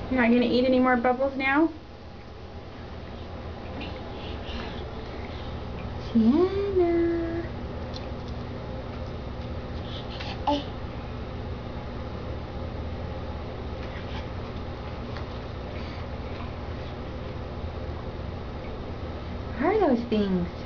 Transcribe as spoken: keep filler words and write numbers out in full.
You're not going to eat any more bubbles now? Sienna. What are those things?